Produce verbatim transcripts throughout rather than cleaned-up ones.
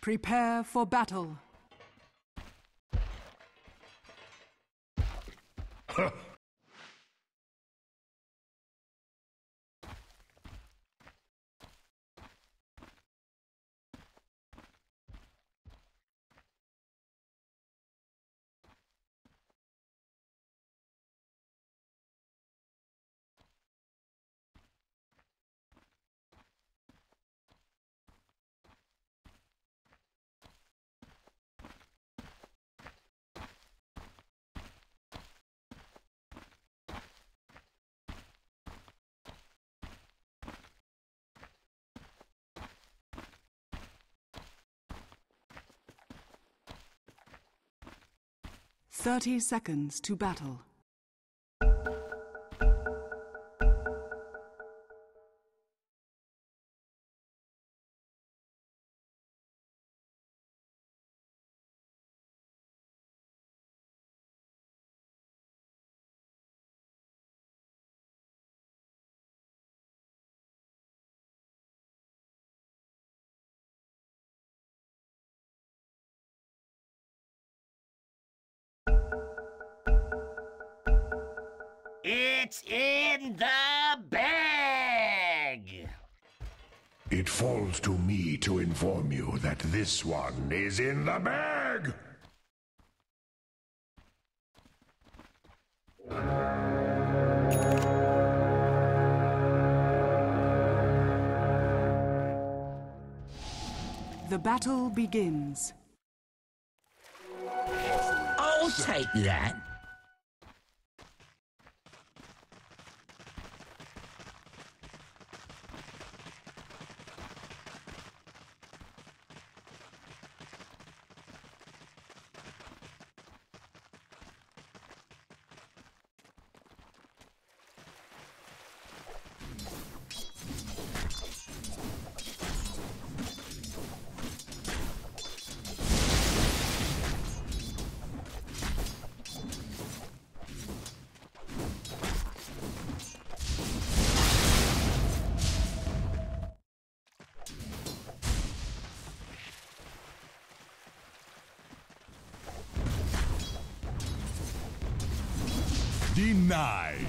Prepare for battle. Thirty seconds to battle. It's in the bag! It falls to me to inform you that this one is in the bag! The battle begins. I'll take that. Denied.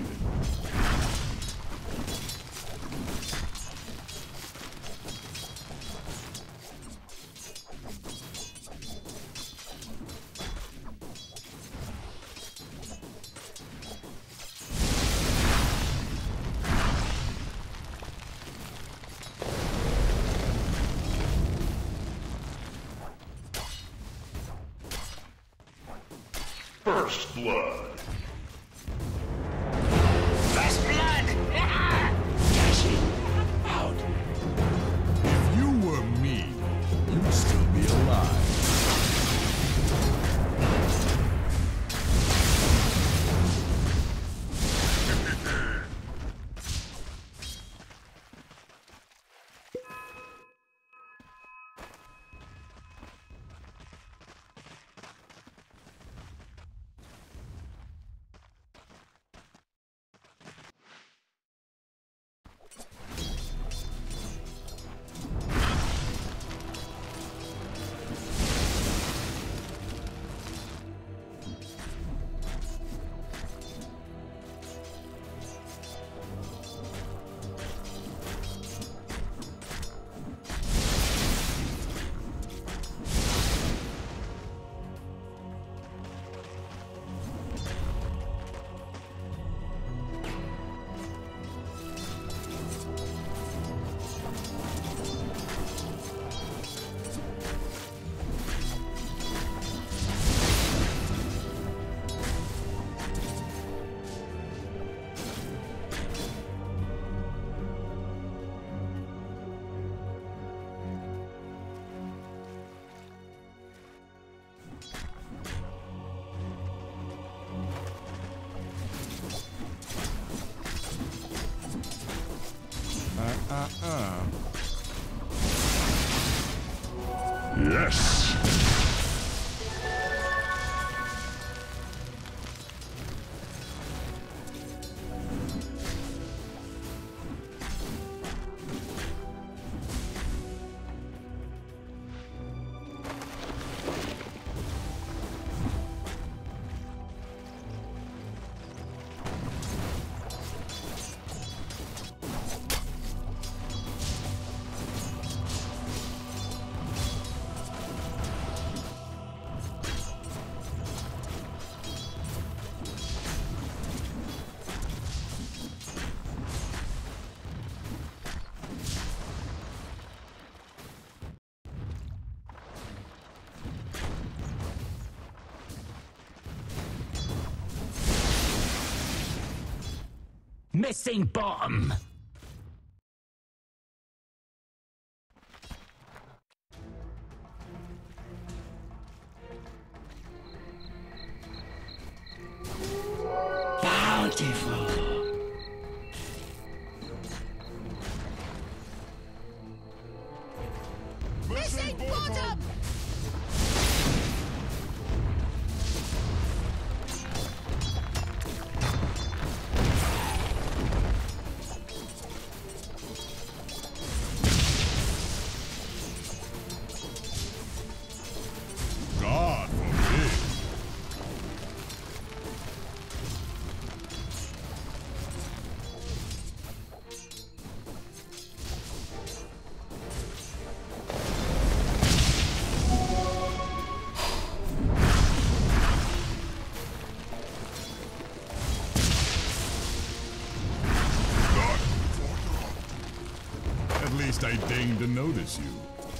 First blood. If you were me, you'd still be alive. Uh-uh. Yes! Missing bottom. Bountiful. Missing bottom! God forbid. At least I deigned to notice you.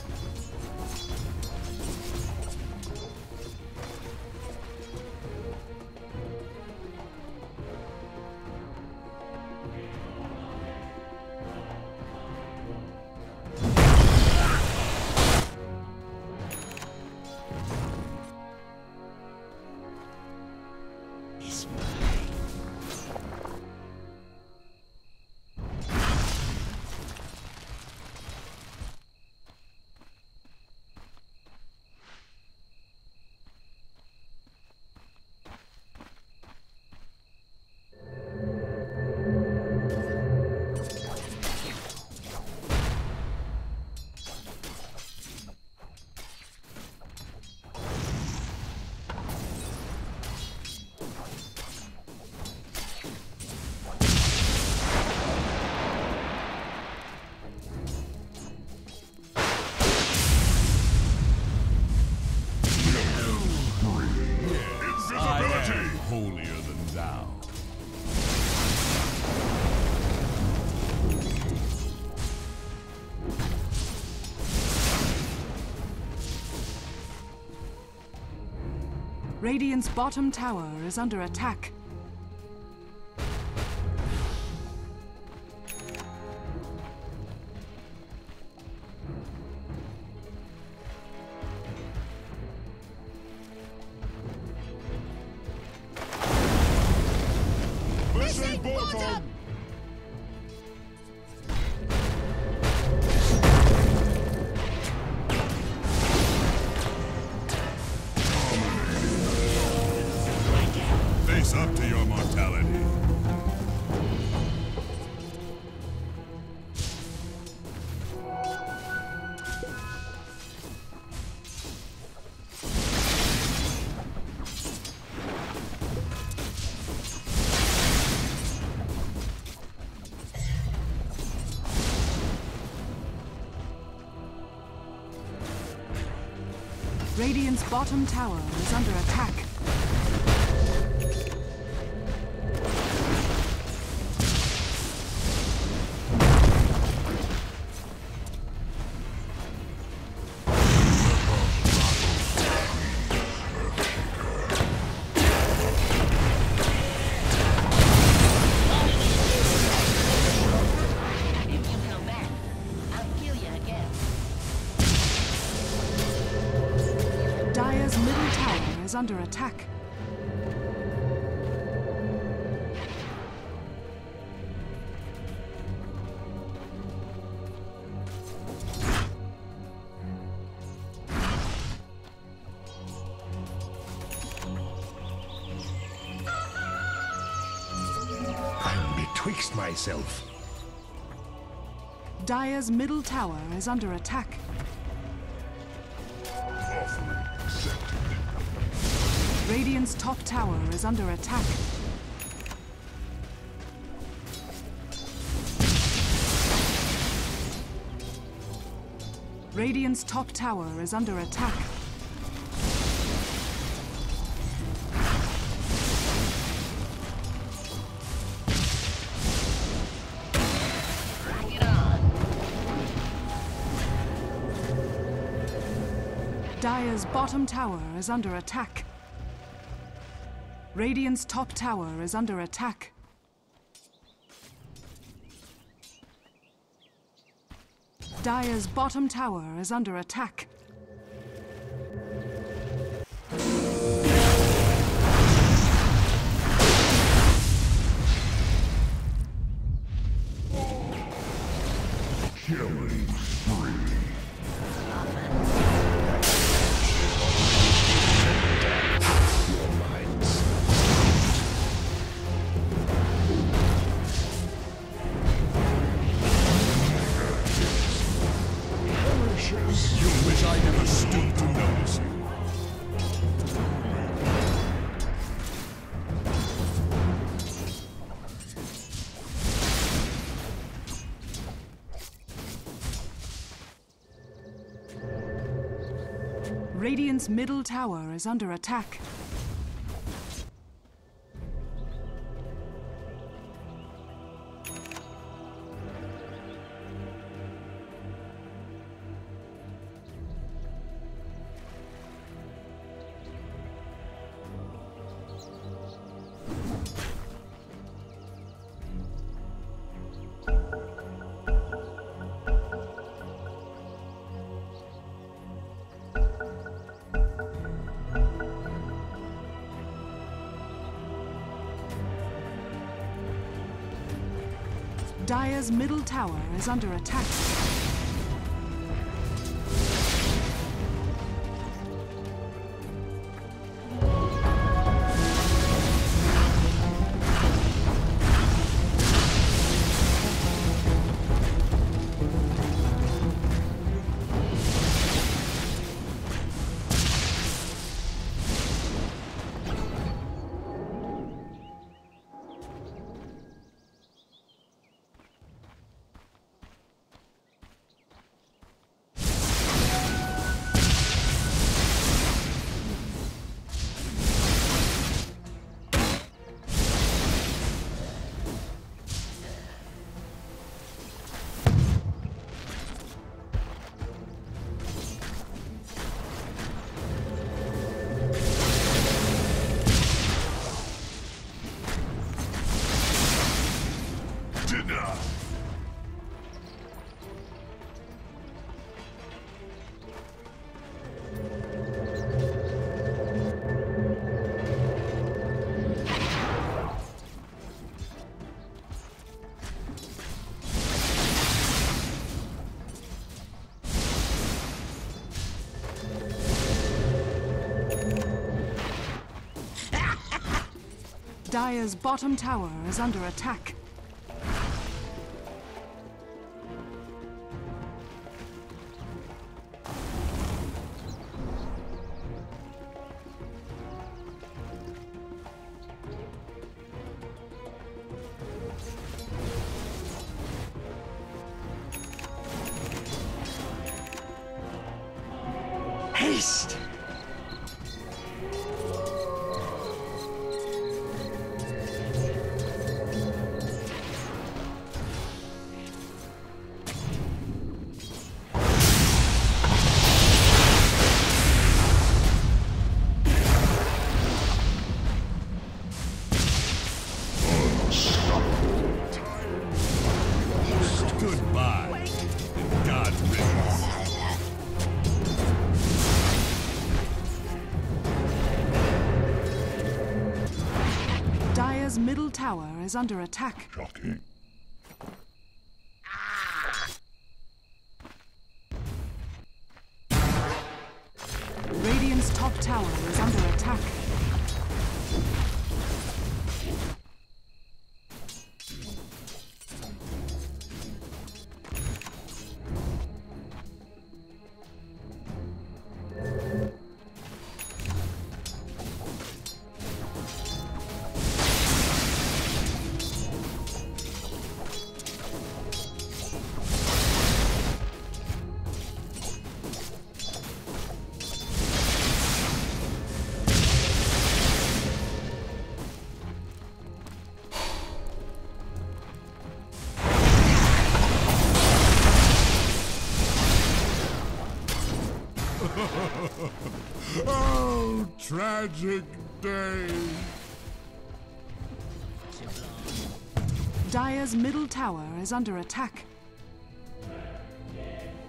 Holier than thou. Radiant's bottom tower is under attack. Missing bottom! Face up to your mortality. Radiant's bottom tower is under attack. Dire's middle tower is under attack. I'm betwixt myself. Dire's middle tower is under attack. Radiant's top tower is under attack. Radiant's top tower is under attack. Dire's bottom tower is under attack. Radiant's top tower is under attack. Dire's bottom tower is under attack. Killing spree. Your minds. You wish I never stooped to notice you. Radiant's middle tower is under attack. Dire's middle tower is under attack. Dire's bottom tower is under attack. Haste! Goodbye. God's riddance. Dire's middle tower is under attack. Shocking. Radiant's top tower is under attack. Oh, tragic day. Dire's middle tower is under attack.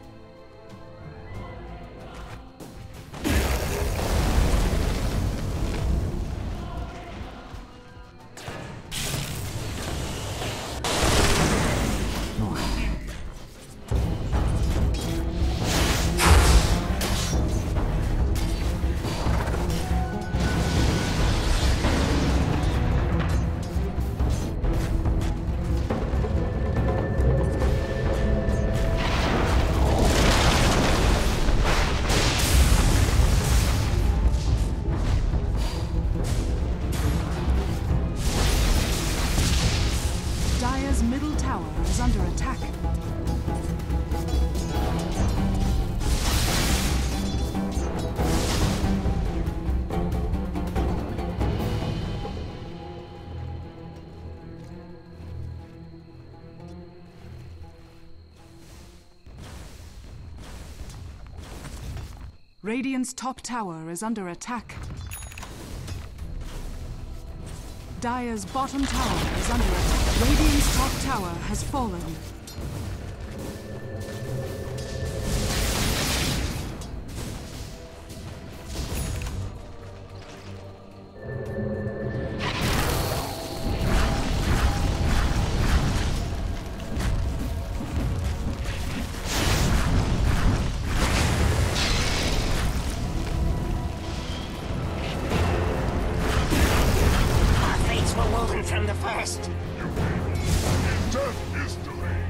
Radiant's top tower is under attack. Dire's bottom tower is under attack. Radiant's top tower has fallen. From the first. Death is delayed.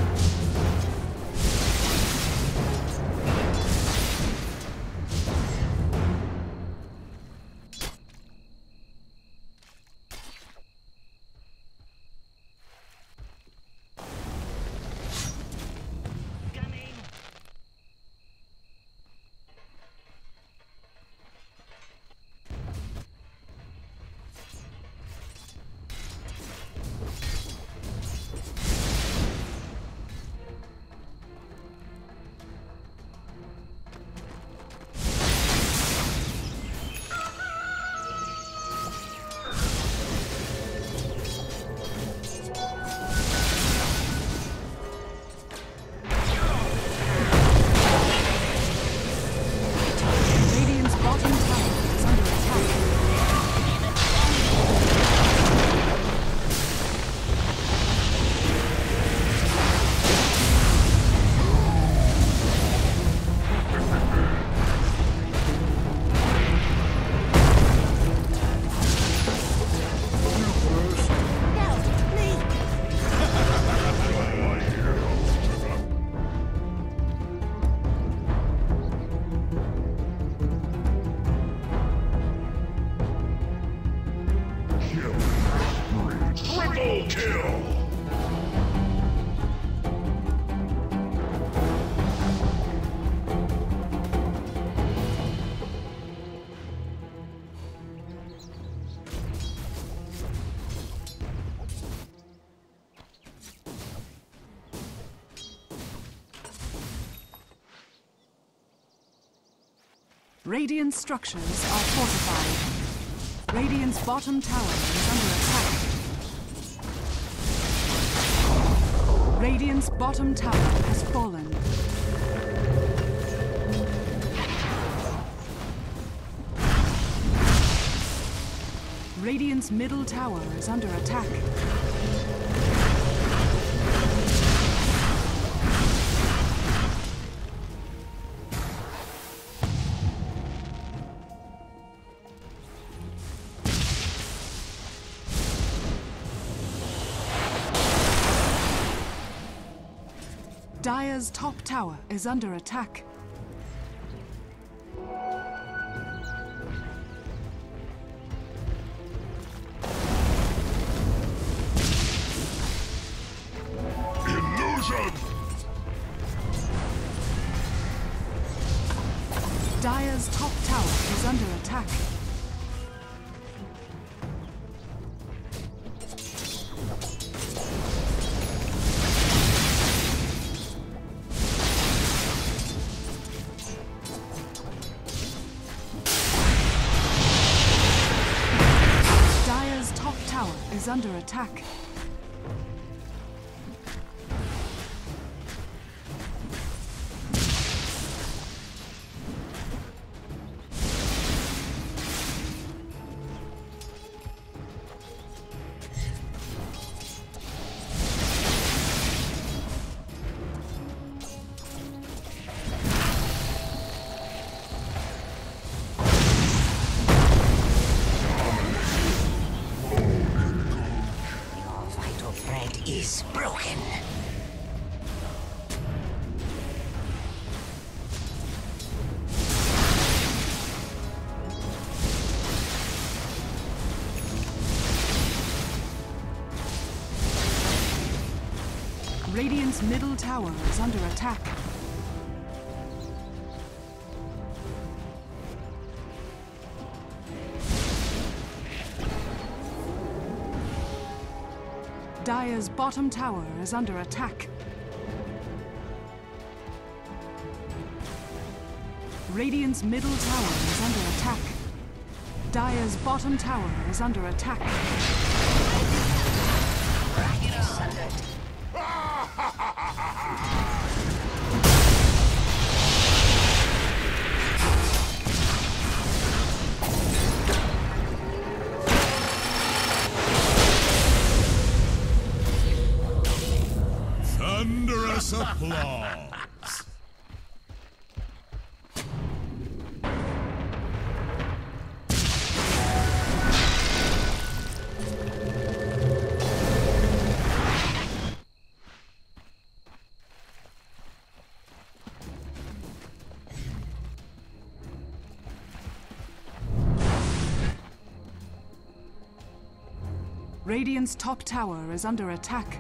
Triple kill! Radiant structures are fortified. Radiant's bottom tower is under attack. Radiant's bottom tower has fallen. Radiant's middle tower is under attack. Dire's top tower is under attack. Illusion! Dire's top tower is under attack. Is under attack. Is broken. Radiant's middle tower is under attack. Dire's bottom tower is under attack. Radiant's middle tower is under attack. Dire's bottom tower is under attack. Thunderous applause. Radiant's top tower is under attack.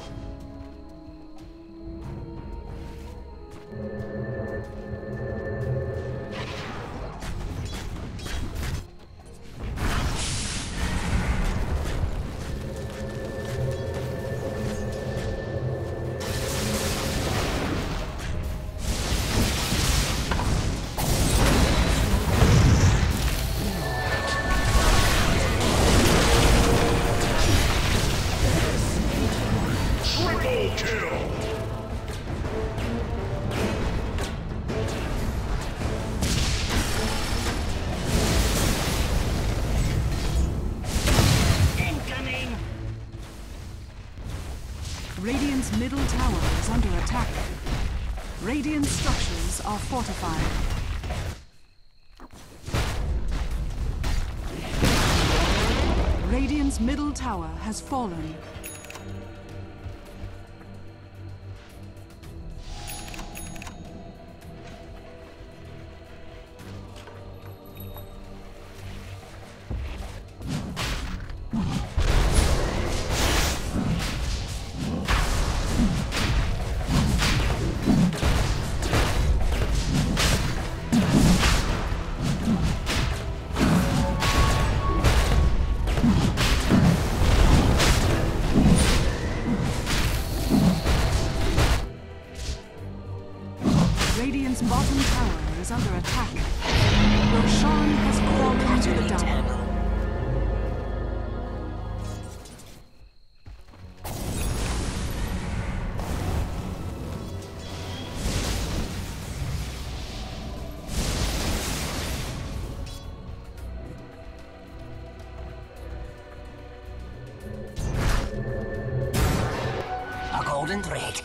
Radiant's middle tower is under attack. Radiant structures are fortified. Radiant's middle tower has fallen. Radiant's bottom tower is under attack. Roshan has fallen to the tower. A golden thread.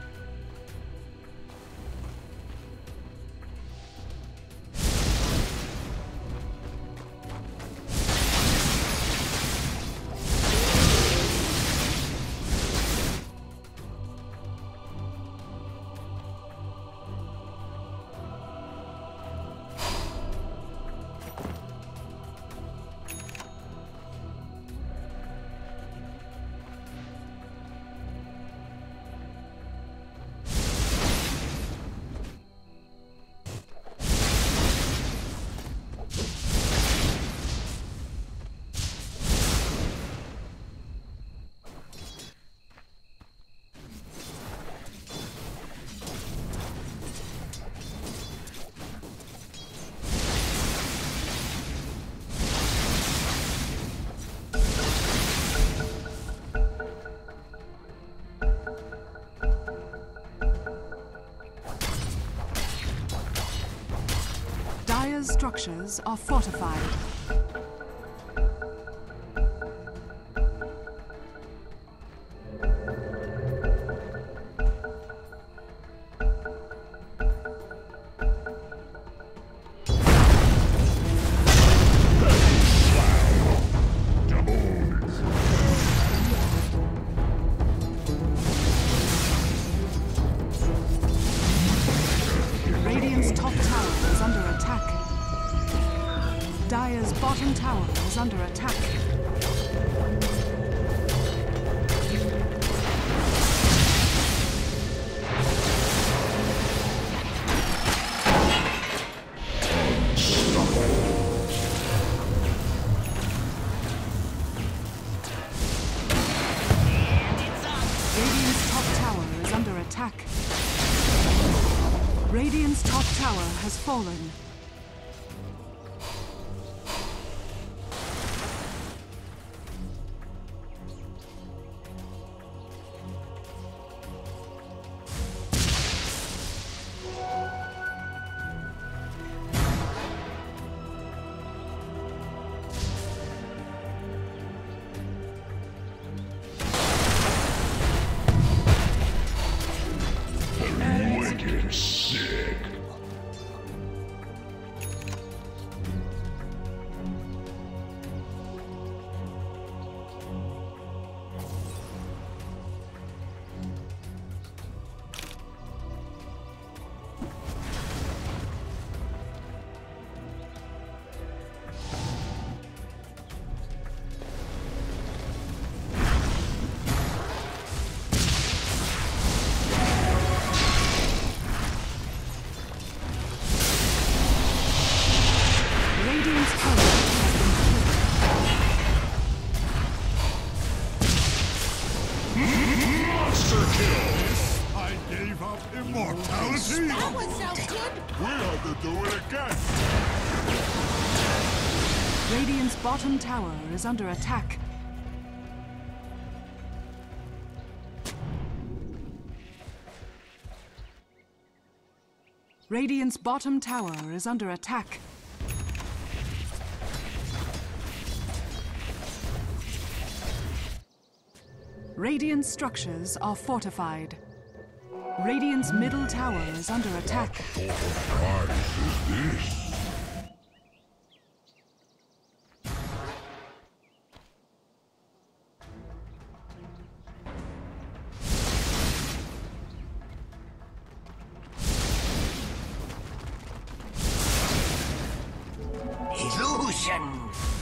Dire's structures are fortified. Radiant's top tower is under attack. Dire's bottom tower is under attack. Radiant's top tower is under attack. Radiant's top tower has fallen. Immortality? That one sounds good. We have to do it again. Radiant's bottom tower is under attack. Radiant's bottom tower is under attack. Radiant structures are fortified. Radiant's middle tower is under attack. What price is this? Illusion!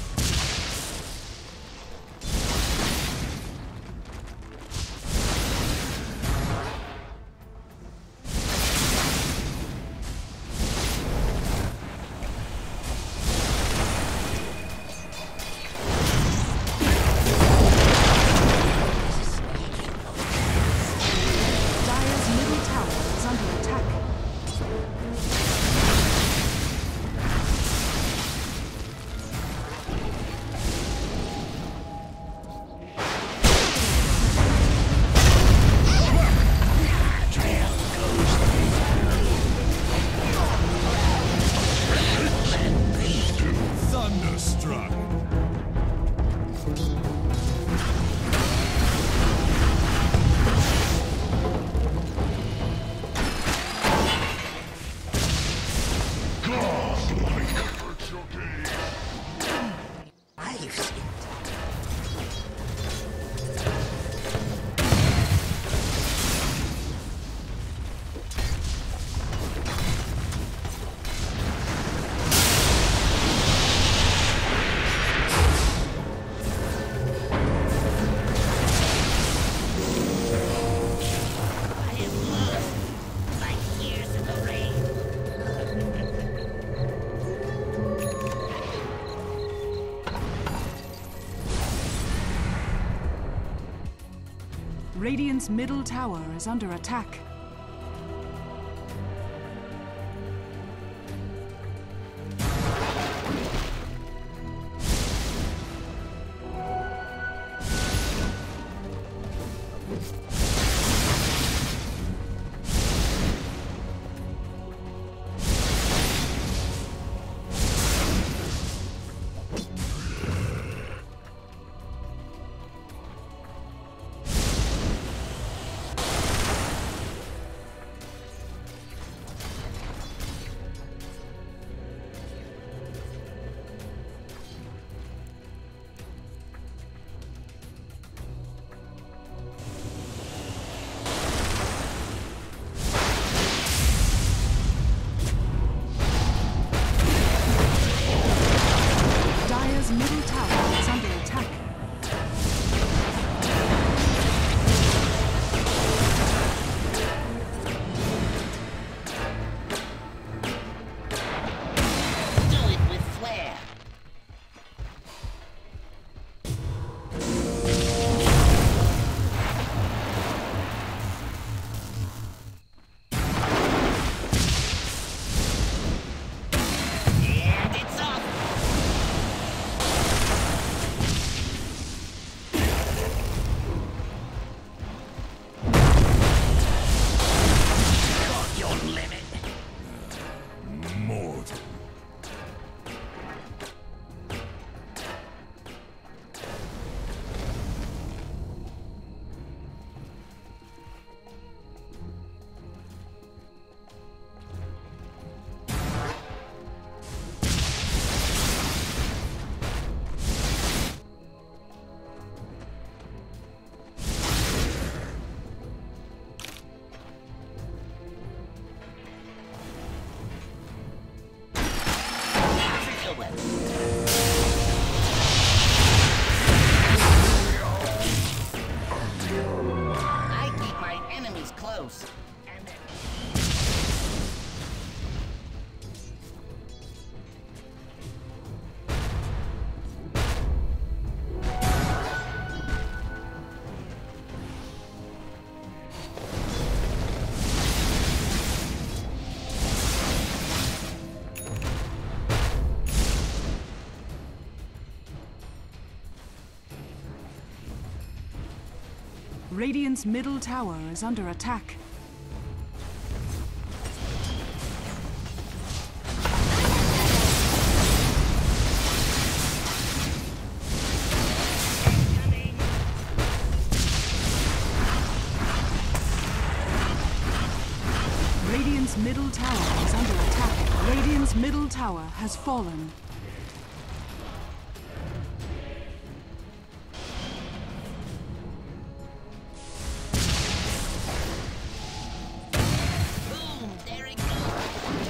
Radiant's middle tower is under attack. Radiant's middle tower is under attack. Radiant's middle tower is under attack. Radiant's middle tower has fallen. Boom, there it goes.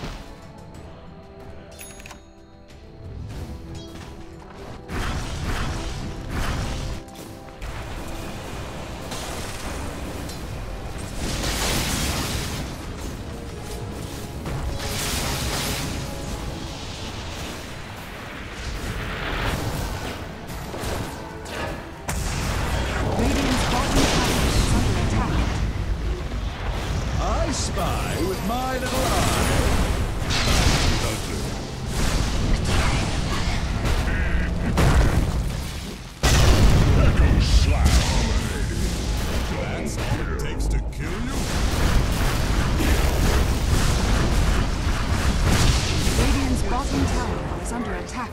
Radiant's bottom tower is under attack. I spy with my little eye. Echo slap. That's all it takes to kill you. Radiant's bottom tower is under attack.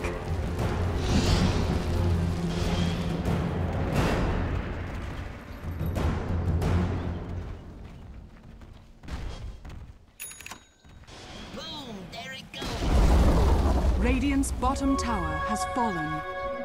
Boom, there it goes. Radiant's bottom tower has fallen.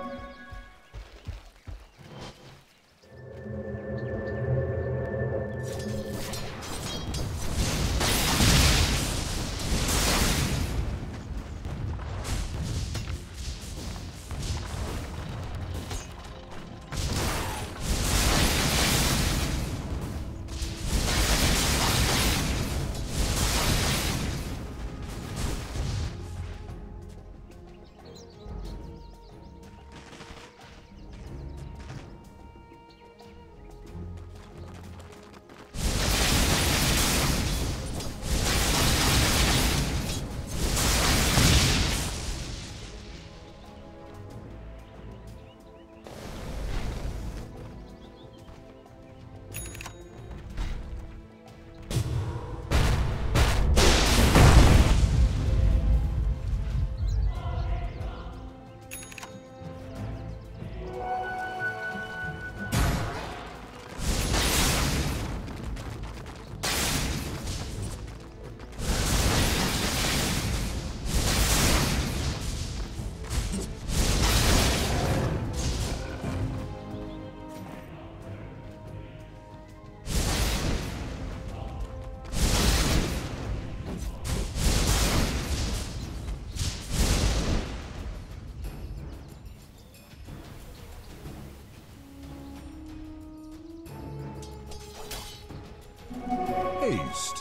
Haste.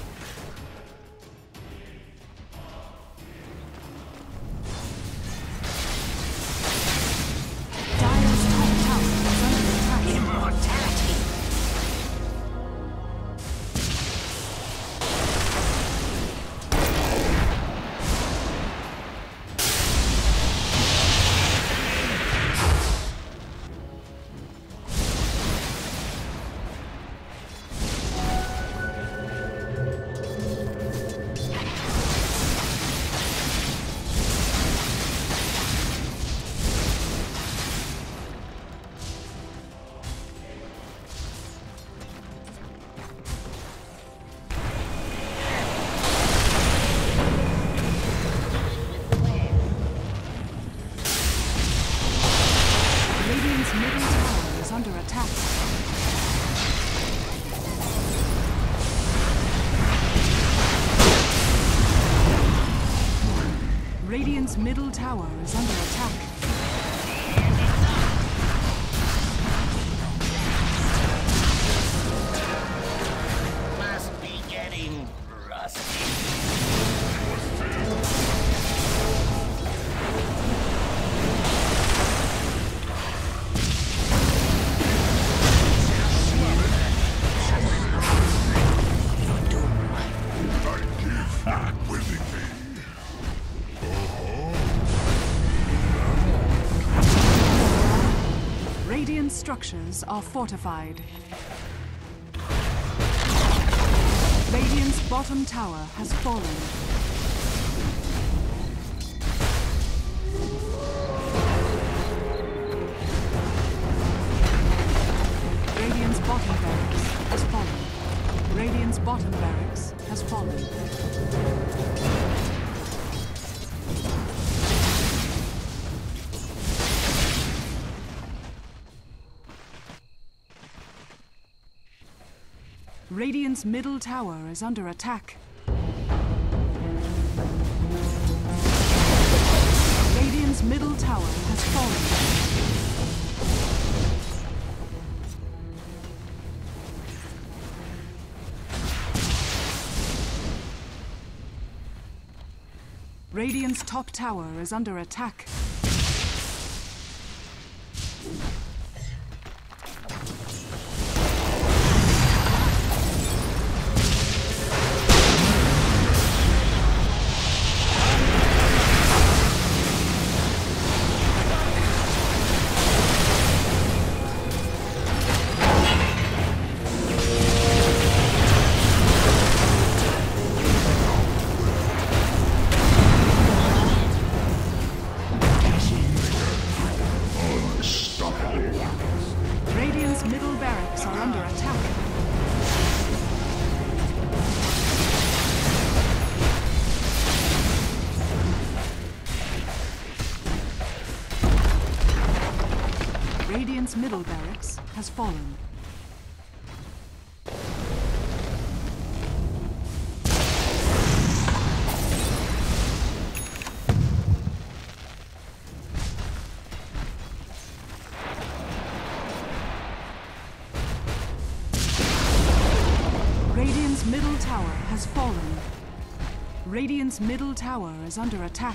Dire's top tower is under attack. Immortality. Radiant's middle tower is under attack. Radiant's middle tower is under attack. Must be getting rusty. Radiant structures are fortified. bottom tower has fallen. Radiant's bottom barracks has fallen. Radiant's bottom barracks has fallen. Radiant's middle tower is under attack. Radiant's middle tower has fallen. Radiant's top tower is under attack. Radiant's middle barracks are under attack. Radiant's middle barracks has fallen. Radiant's middle tower has fallen. Radiant's middle tower is under attack.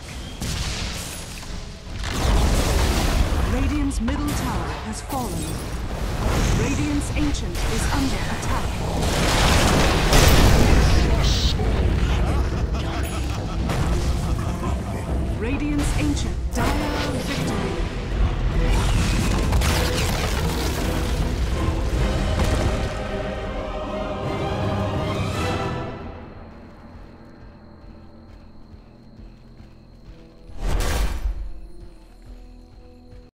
Radiant's middle tower has fallen. Radiant's ancient is under attack. Radiant's ancient